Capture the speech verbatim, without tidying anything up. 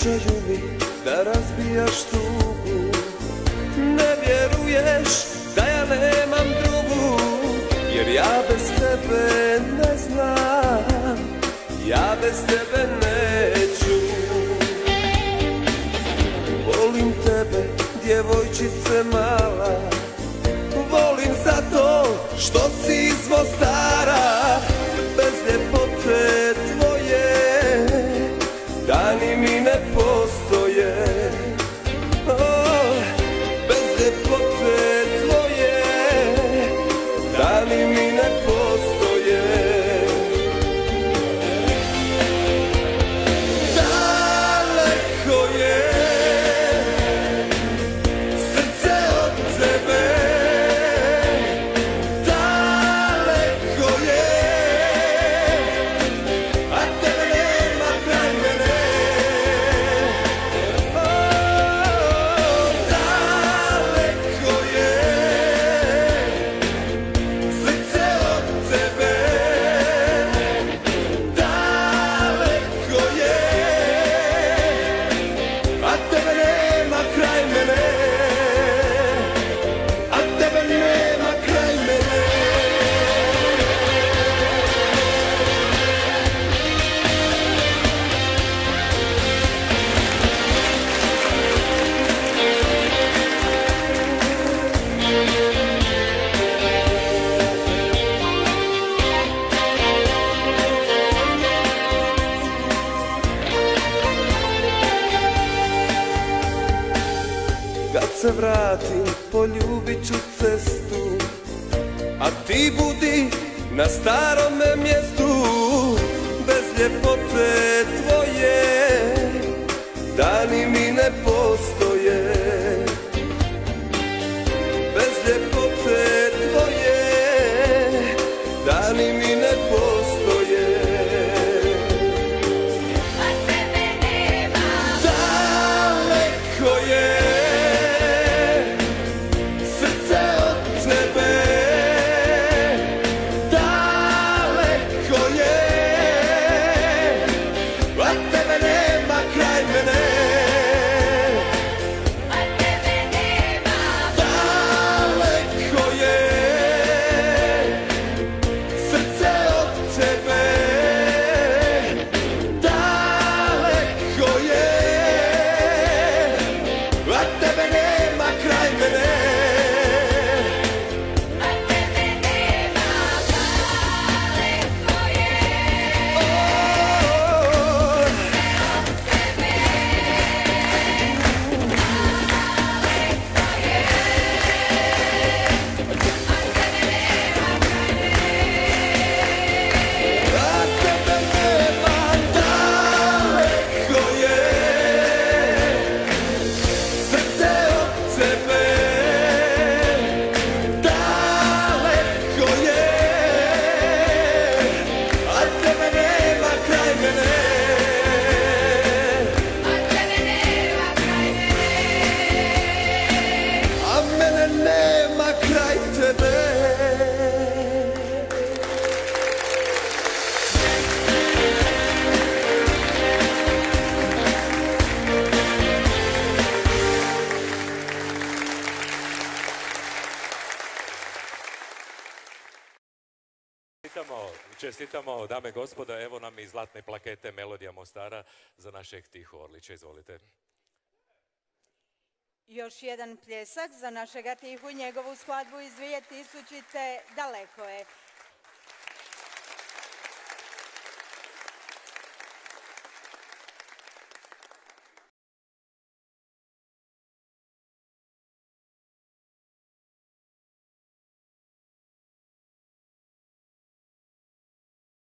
pokušaju mi da razbijaš tugu. Ne vjeruješ da ja nemam drugu, jer ja bez tebe ne znam, ja bez tebe neću. Volim tebe, djevojčice mala, volim zato što si iz Mostara. Bez ljepote tvoje dani mi ne postoje. Oh, bez ljepote tvoje dani mi ne postoje. Daleko je srce od tebe, daleko je, a tebe nema kraj mene. Oh, daleko je srce od tebe, daleko je, a tebe nema kraj mene, a tebe nema kraj mene. Kad se vratim poljubit ću cestu, a ti budi na starome mjestu. Bez ljepote tvoje dani mi ne postoje. Bez ljepote tvoje dani mi ne postoje. Daleko je srce od tebe, daleko je, a tebe nema kraj mene. Daleko je srce od tebe, daleko je, a tebe nema kraj mene. Čestitamo, dame i gospodo, evo nam i zlatne plakete Melodija Mostara za našeg Tihu Orlića. Izvolite. Još jedan pljesak za našega Tihu, njegovu skladbu iz dvije tisućite. Daleko je.